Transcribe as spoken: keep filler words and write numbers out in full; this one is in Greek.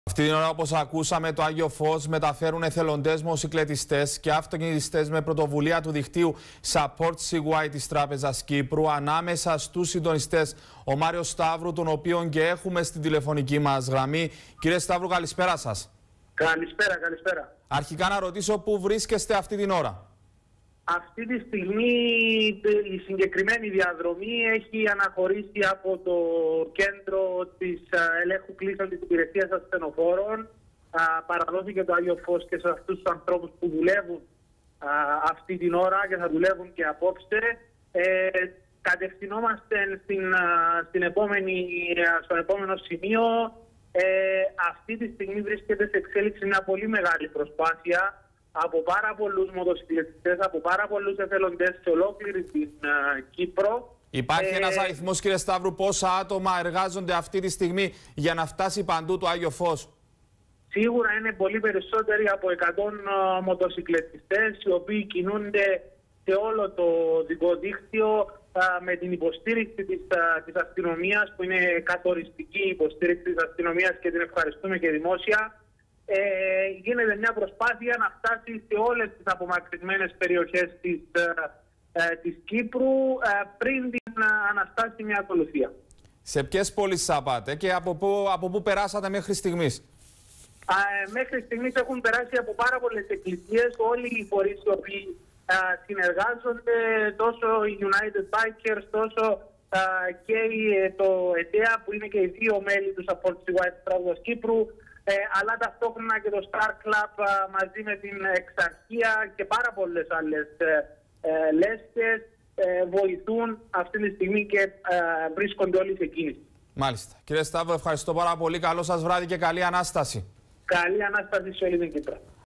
Αυτή την ώρα, όπως ακούσαμε, το Άγιο Φως μεταφέρουν εθελοντές μοτοσυκλετιστές και αυτοκινητιστές με πρωτοβουλία του δικτύου Support σι γουάι της Τράπεζας Κύπρου ανάμεσα στους συντονιστές ο Μάριος Σταύρου, τον οποίον και έχουμε στην τηλεφωνική μας γραμμή. Κύριε Σταύρου, καλησπέρα σας. Καλησπέρα, καλησπέρα. Αρχικά να ρωτήσω πού βρίσκεστε αυτή την ώρα. Αυτή τη στιγμή η συγκεκριμένη διαδρομή έχει αναχωρήσει από το κέντρο της ελέγχου κλήσεων της υπηρεσίας ασθενοφόρων. Παραδόθηκε το Άγιο Φως και σε αυτούς τους ανθρώπους που δουλεύουν αυτή την ώρα και θα δουλεύουν και απόψε. Ε, κατευθυνόμαστε στην, στην επόμενη, στο επόμενο σημείο. Ε, αυτή τη στιγμή βρίσκεται σε εξέλιξη μια πολύ μεγάλη προσπάθεια από πάρα πολλούς μοτοσυκλετιστές, από πάρα πολλούς εθελοντές σε ολόκληρη την uh, Κύπρο. Υπάρχει ε, ένας αριθμός, κύριε Σταύρου, πόσα άτομα εργάζονται αυτή τη στιγμή για να φτάσει παντού το Άγιο Φως? Σίγουρα είναι πολύ περισσότεροι από εκατό uh, μοτοσυκλετιστές, οι οποίοι κινούνται σε όλο το δικό δίκτυο uh, με την υποστήριξη της, uh, της αστυνομίας, που είναι καθοριστική υποστήριξη της αστυνομίας και την ευχαριστούμε και δημόσια. Ε, γίνεται μια προσπάθεια να φτάσει σε όλες τις απομακρυσμένες περιοχές της, ε, ε, της Κύπρου ε, πριν την ε, αναστάσιμη ακολουθία. Σε ποιες πόλεις θα πάτε και από πού, από πού περάσατε μέχρι στιγμής? Ε, μέχρι στιγμής έχουν περάσει από πάρα πολλές εκκλησίες όλοι οι φορείς οι οποίοι ε, συνεργάζονται, τόσο οι United Bikers, τόσο ε, και η, το ΕΤΕΑ, που είναι και οι δύο μέλη του Support σι γουάι της Τράπεζας Κύπρου. Ε, αλλά ταυτόχρονα και το Star Club α, μαζί με την Εξαρχία και πάρα πολλές άλλες ε, ε, λέσχες ε, βοηθούν αυτή τη στιγμή και ε, βρίσκονται όλοι σε κίνηση. Μάλιστα. Κύριε Σταύρο, ευχαριστώ πάρα πολύ. Καλό σας βράδυ και καλή Ανάσταση. Καλή Ανάσταση σε όλη την Κύπρο.